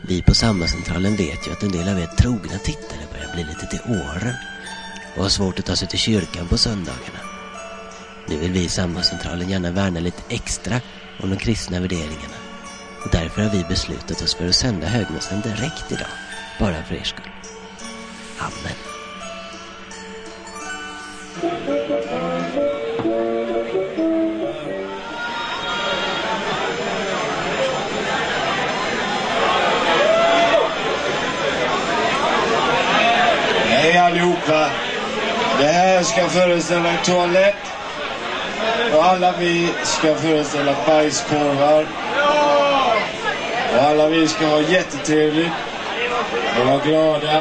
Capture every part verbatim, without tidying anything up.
Vi på Sambandscentralen vet ju att en del av er trogna tittare börjar bli lite till åren och har svårt att ta sig till kyrkan på söndagarna. Nu vill vi i Sambandscentralen gärna värna lite extra om de kristna värderingarna. Och därför har vi beslutat oss för att sända högmässan direkt idag, bara för er skull. Amen. Hej allihopa. Det här ska föreställa en toalett. Och alla vi ska föreställa bajskorvar. Och alla vi ska ha jättetrevligt. Och vara glada.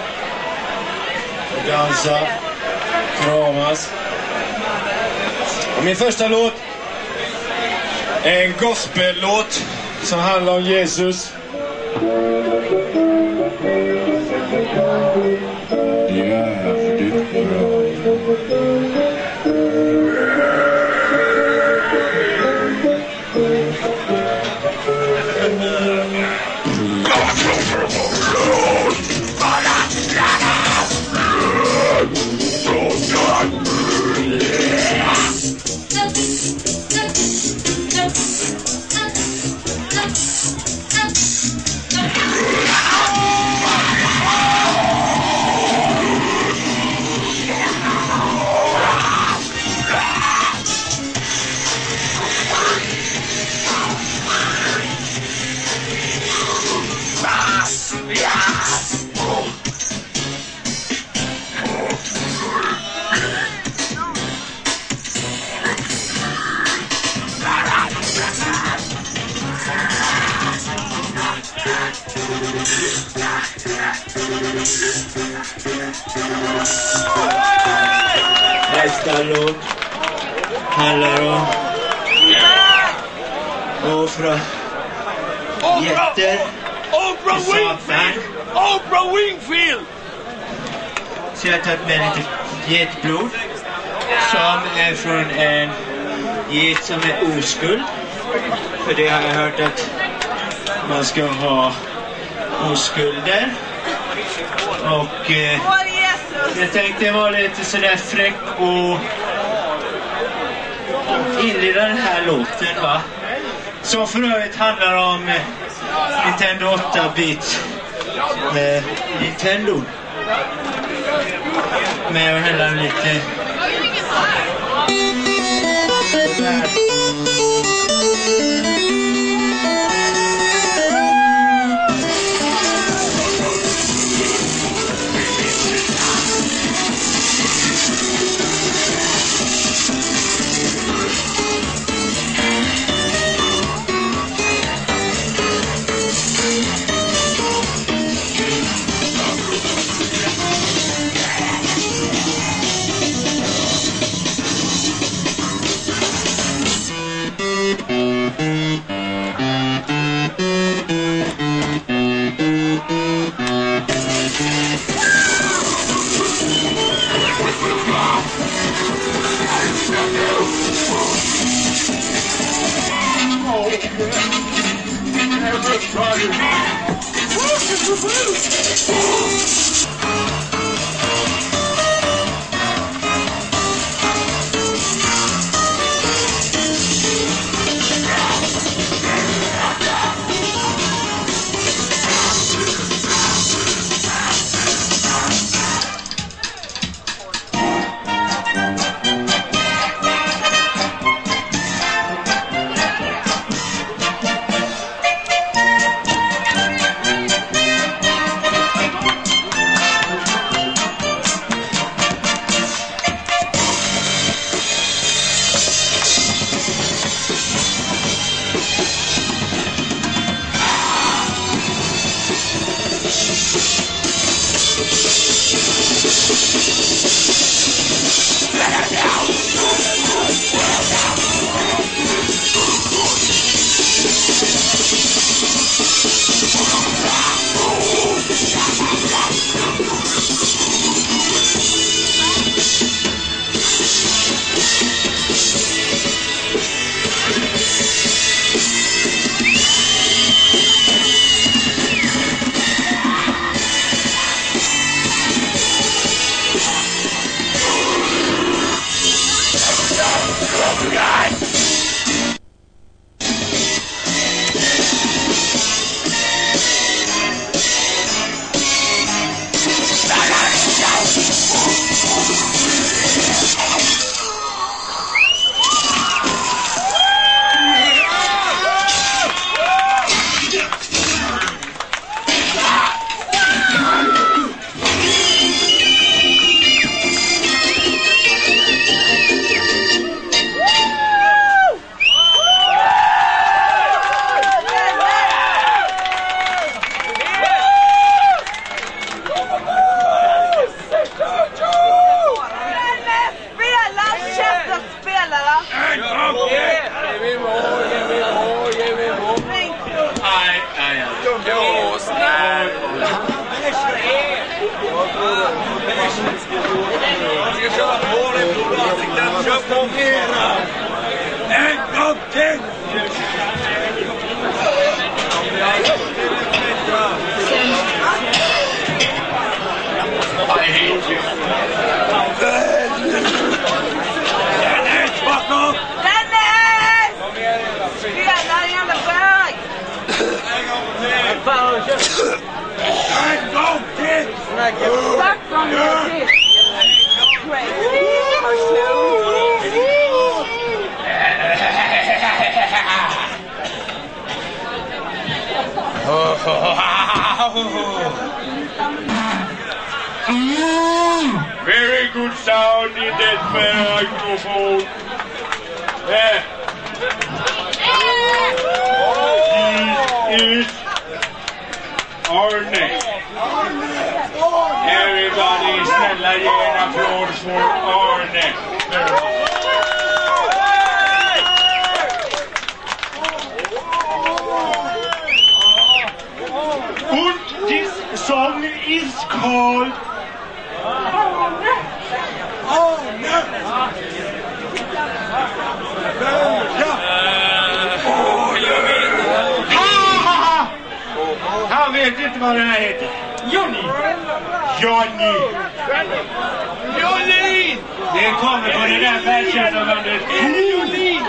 Och dansa. Kramas. Och min första låt är en gospellåt som handlar om Jesus. Jävligt bra. Nästa låt handlar om Oprah jätter Oprah Winfield! Oprah Winfield! Så jag har tagit med lite getblod som är från en get som är oskuld. För det har jag hört att man ska ha oskulder. Och eh, jag tänkte vara lite sådär fräck och inleda den här låten, va? Som för övrigt handlar om eh, Nintendo åtta-bit eh, Nintendo. Med att hälla lite Ja, ja. Åh, snäll! Jag ska köra på dig, blodavsikten. Kör på mera! En gång till! Dennis, bakom! Dennis! Spela en jävla bög! En gång till! Bakom dig! Mm. Very good sound in that microphone. Yeah. This is Arne. Everybody, snälla ge en applåd för Arne. And this song is called Arne. Arne. Han vet inte vad den här heter. Johnny. Johnny. Johnny. Det kommer på det där världskändarbandet. Johnny.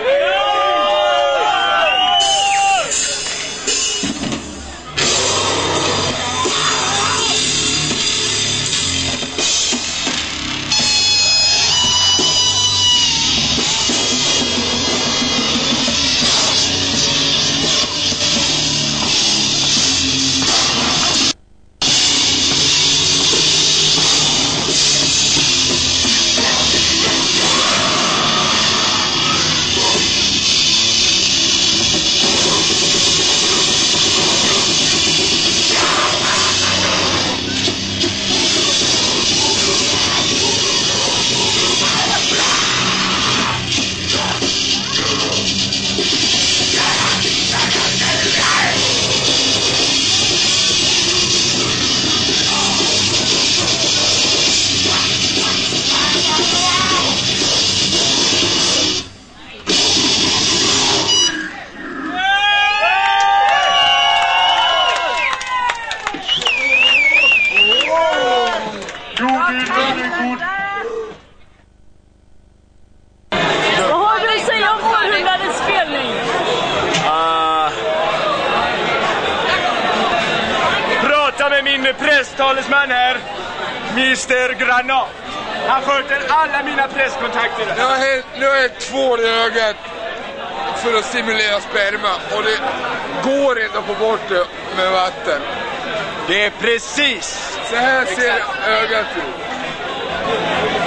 Vad har du att säga om århundradets spelning? Uh, prata med min presstalesman här, mister Granat. Han sköter alla mina presskontakter. Jag har helt, nu har jag två i ögat för att stimulera sperma och det går inte att få bort det med vatten. Det är precis. Så här ser ögat ut.